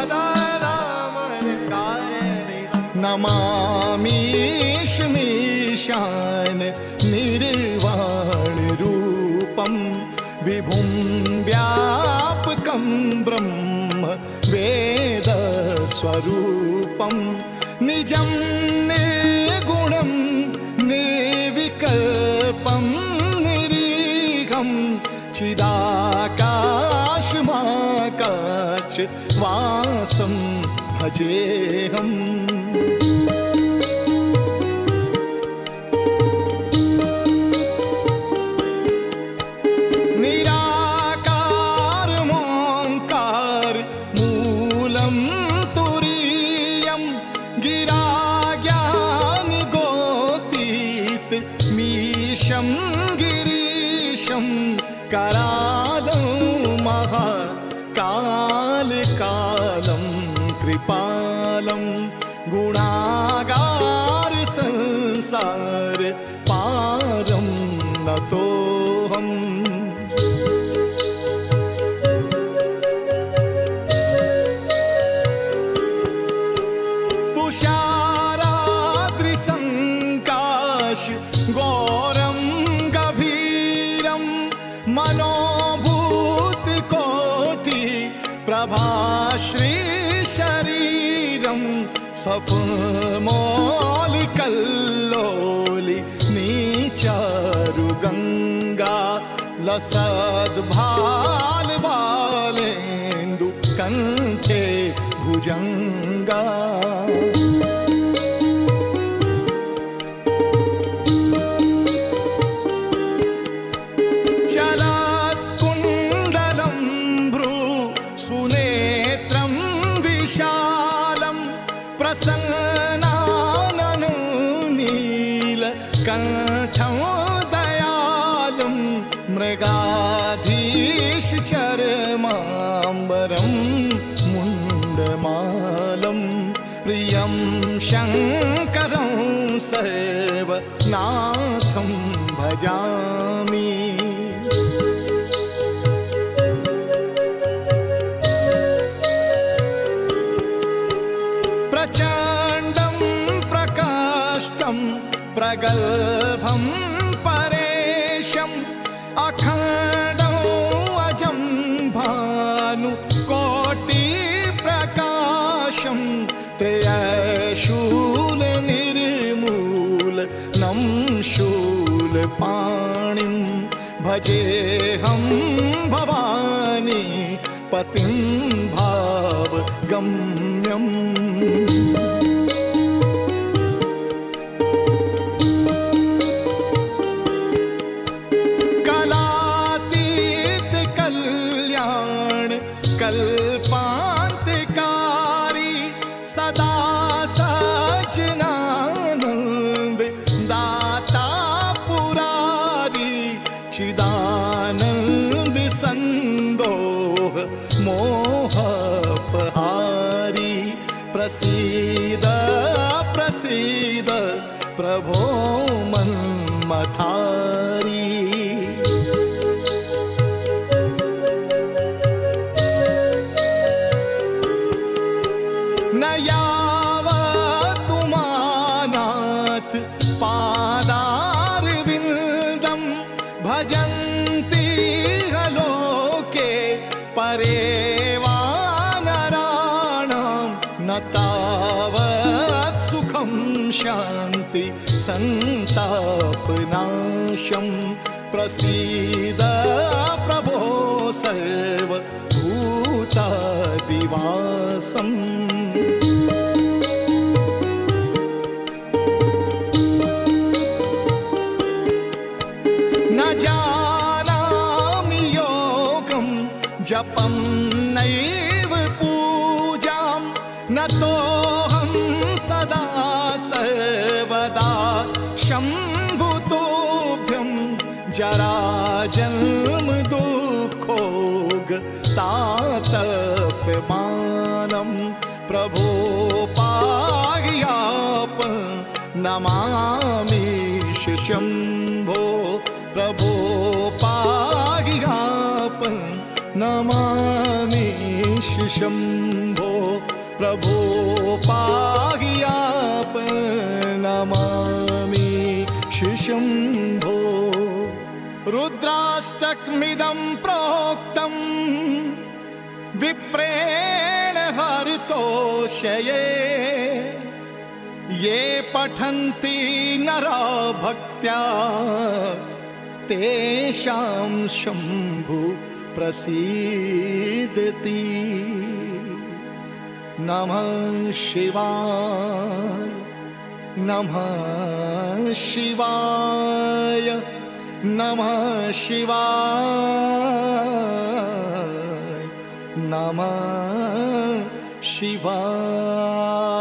नमामीशमीशान निर्वाण रूपम विभुं व्यापकं ब्रह्म वेद स्वरूपं निजं निर्गुणं निर्विकल्पं निरीहं चिदाकाशमाकाश वासं भजेऽहम्। गिरीशं करालं महाकालकालं कृपालं गुणागार संसार पारं नतोऽहम्। तुषाराद्रिसङ्काश गौरं मनोभूतिकोटि प्रभाश्री शरीरं सफलमौलिकल्लोलि नीचारुगङ्गा लसद्भालबालेन्दु कण्ठे भुजङ्गा। प्रसन्नाननं नीलकण्ठं दयालं मृगाधीशचर्माम्बरं मुण्डमालं प्रियं शङ्करं सर्वनाथं भजामि। प्रचण्डं प्रकाष्टं प्रगल्भं परेशम् अखण्डं अजं भानुकोटिप्रकाशं त्रयशूलनिर्मूलनं शूलपाणिं भजेऽहं भवानी पतिं भावगम्यम्। कलातीत कल्याण कल्पान्तकारी सदा सज्जनानंद दाता पुरारी चिदानंद संदोह मोहपहारी प्रसीद प्रसीद प्रभो मन्मथारी। न यावतुमानाथ पादारविन्दं भजन्ति लोके परे वानराणां न तावत् सुखं शान्ति सन्तापनाशं प्रसीद प्रभो सर्वभूतादिवासम्। न जानामि योगं जपं नैव पूजां न तोऽहं सदा सर्वदा शम्भुतोभ्यं जराजन्म दुःखोग तातप्यमानं प्रभो पायाप नमामि शम्भो प्रभो पायाप नमामि शम्भो प्रभो पाहियापनमामि शम्भो रुद्राष्टकमिदं प्रोक्तं विप्रेण हरितोषये ये पठन्ति नरा भक्त्या तेषां शम्भु प्रसीदति। नमः शिवाय नमः शिवाय नमः शिवाय नमः शिवाय।